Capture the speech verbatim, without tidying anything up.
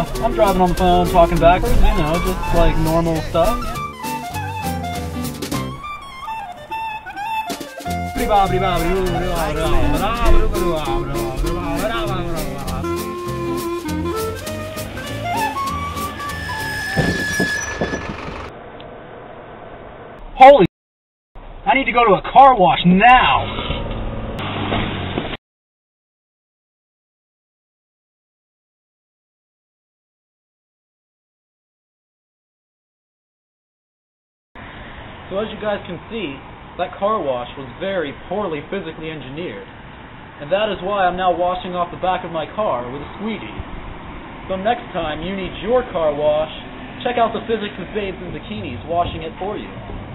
uh, I'm driving on the phone, talking backwards, you know, just like normal stuff. Holy, I need to go to a car wash now. So as you guys can see, that car wash was very poorly physically engineered. And that is why I'm now washing off the back of my car with a squeegee. So next time you need your car wash, check out the Physics of Babes in Bikinis washing it for you.